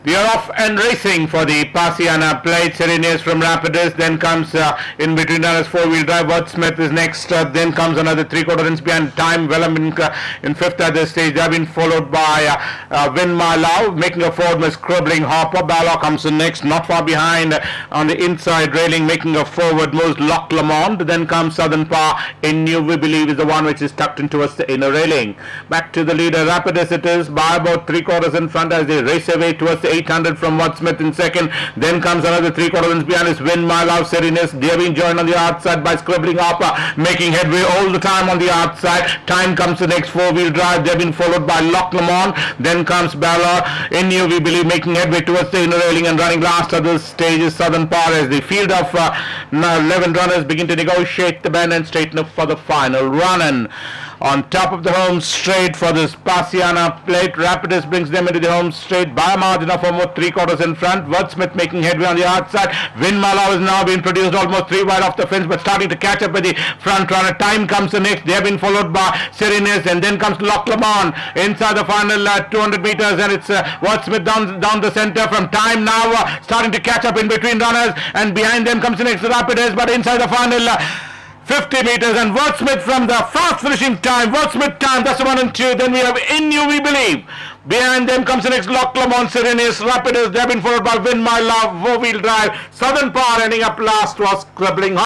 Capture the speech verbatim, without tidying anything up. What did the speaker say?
We are off and racing for the Pasiana Plate. Serenius from Rapidus. Then comes uh, in between runners four-wheel drive. Wordsmith is next. Uh, then comes another three-quarter inch behind. Time Vellum in, uh, in fifth at this stage. They have been followed by uh, uh, Win My Love. Making a forward with Scribbling Hopper. Balor comes in next. Not far behind uh, on the inside railing. Making a forward moves Loch Lomond. Then comes Southern Power. In New We Believe is the one which is tucked in towards the inner railing. Back to the leader. Rapidus it is by about three-quarters in front as they race away towards the eight hundred from Wordsmith in second. Then comes another three quarters behind is Win My Love. Serenius. They have been joined on the outside by Scribbling Hopper, making headway all the time on the outside. Time comes the next four-wheel drive. They have been followed by Loch Lomond. Then comes Balor. In New We Believe making headway towards the inner railing and running last at this stage is Southern Power as the field of uh, eleven runners begin to negotiate the bend and straighten up for the final run. And on top of the home straight for this Pasiana Plate, Rapidus brings them into the home straight by a margin of almost three quarters in front. Wordsmith making headway on the outside. Win My Love is now being produced almost three wide off the fence, but starting to catch up with the front runner. Time comes the next. They have been followed by Serenius, and then comes Loch Lomond inside the final uh, two hundred meters, and it's uh, Wordsmith down down the center from Time now uh, starting to catch up in between runners, and behind them comes the next Rapidus, but inside the final Uh, fifty meters, and Wordsmith from the fast finishing Time. Wordsmith Time, that's the one and two. Then we have In You We Believe. Behind them comes the next Loch Lomond, Serenius, Rapidus. They have been followed by Win My Love, four-wheel drive. Southern Power ending up last was Scribbling